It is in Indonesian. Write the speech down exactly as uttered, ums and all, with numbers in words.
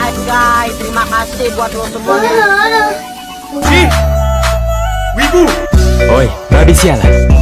guys, guys. Terima kasih buat lo semuanya. Ih, Wibu. Oi, gak habis sialan.